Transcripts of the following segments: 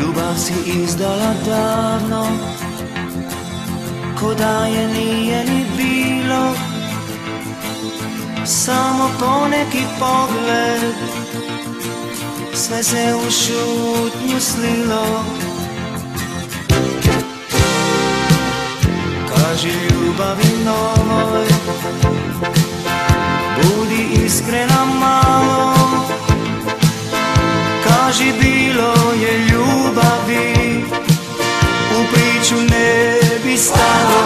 Ljubav si izdala davno, ko da je nije ni bilo. Samo poneki pogled, sve se u šutnju slilo. Kaži ljubavi novoj, budi iskrena malo. Kaži bilo je ljubavi, u priču ne bi stalo.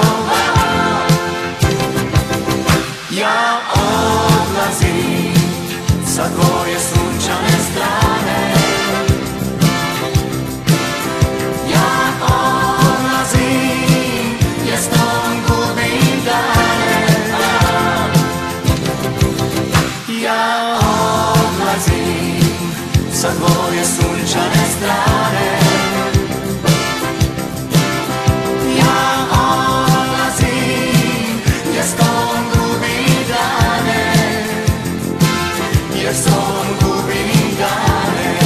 Ja odlazim sa tvoje sunčane strane. Ja odlazim jer s tobom gubim dane. Ja odlazim sa tvoje sunčane strane. Ja odlazim jer s tobom gubim dane. Jer s tobom gubim dane.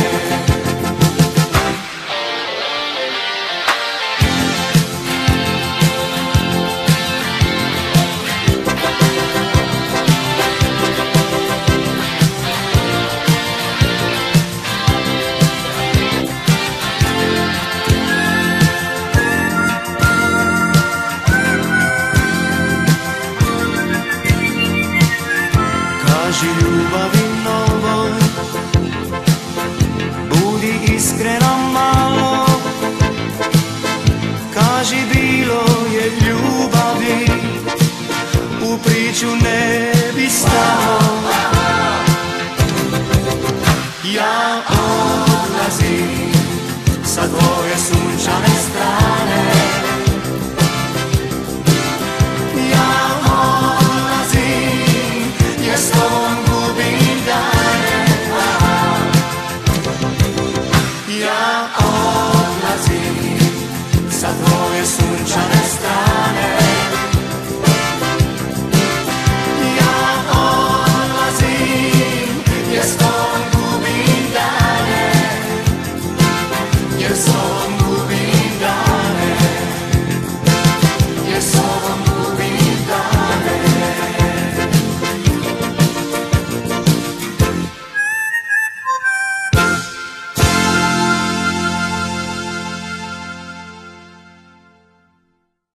Kaži ljubavi novoj, budi iskrena malo. Kaži bilo je ljubavi, u priču ne bi stalo.